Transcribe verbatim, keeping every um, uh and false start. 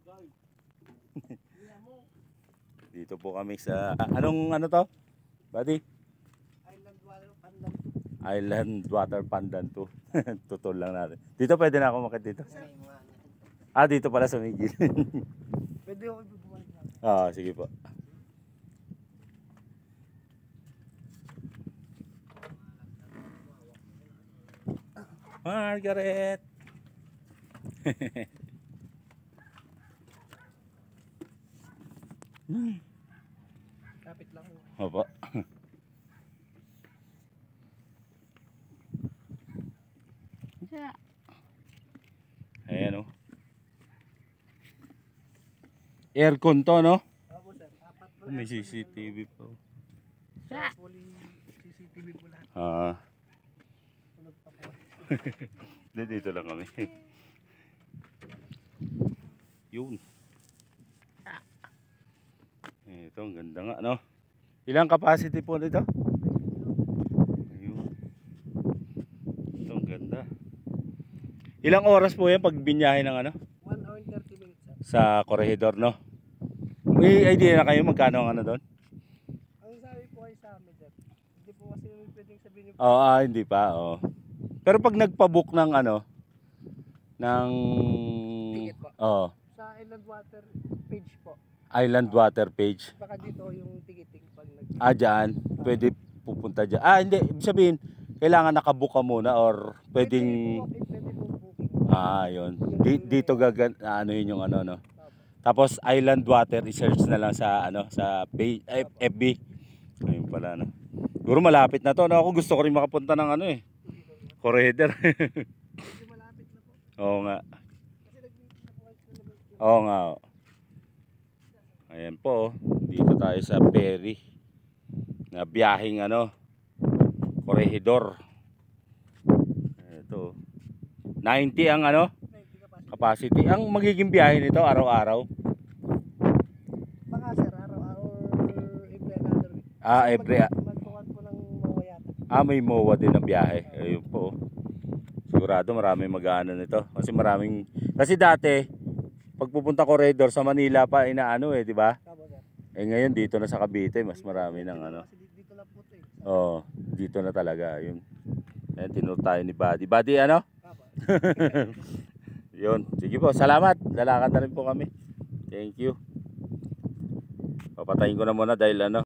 Dito po kami sa anong ano to? Buddy? Island Water Pandan. Island Water Pandan to. Tutol lang natin. Dito pwede na ako makit dito. Ah, dito pala sa Miguel. Pwede ako bumalik na. Ah, sige po. Margaret. hmm. Kapit lang. Opo. Ayan o. Aircon to, no? Opo sir, apat po. May C C T V po. Fully C C T V po lahat. Ah. Tulog pa po. Dito lang kami. Yun. Ito, ang ganda nga, no? Ilang capacity po nito? Ayun. Ito, ang ganda. Ilang oras po yan pag binyahe ng ano? one hour and thirty minutes sir. Sa Corregidor, no? May idea na kayo magkano ang ano doon? Ang sabi po ay sa amin sir. Hindi po kasi pwedeng sabihin yung Oo, ah, hindi pa, oo. Pero pag nagpa-book ng ano, ng... ticket po. Oo, Sa Island Water page po. Island Water page. Baka dito yung ticketing pag nag Ah, dyan. Pwede pupunta dyan. Ah, hindi. Ibig sabihin, kailangan nakabook ka muna or pwedeng... Pwede po, pwede po booking. Ah, yun. Di, dito gagan... Ano yun yung ano, no? Tapos Island Water, i-search na lang sa ano, sa page, eh, F B. Ayun pala, no? Siguro malapit na to, no? Ako gusto ko rin makapunta ng ano eh. Corridor. Medyo malapit na po. Oo nga. Kasi nag-meet na po kayo sa labas. Oo nga. Oh. Ayan po, oh. Dito tayo sa ferry. Na biyaheng ano, Corregidor. Ito. ninety ang ano, capacity. Ang magiging biyahe nito araw-araw. Baka sir, araw-araw or every another week. Ah, Kasi every mag- magtukan po ng mga yata. Ah, may M O A din ang biyahe. Ayun po. Sigurado maraming mag-aano nito. Kasi maraming... Kasi dati, pag pupunta Corridor sa Manila pa, inaano eh, di ba? Tama sir. Eh ngayon, dito na sa Cavite, mas marami ng ano. Kasi dito- dito lang po ito eh. Oo, dito na talaga. Yun. Ayan, tinuro tayo ni Buddy. Buddy, ano? Tama. Yun. Sige po, salamat. Lalakad na rin po kami. Thank you. Papatayin ko na muna dahil ano.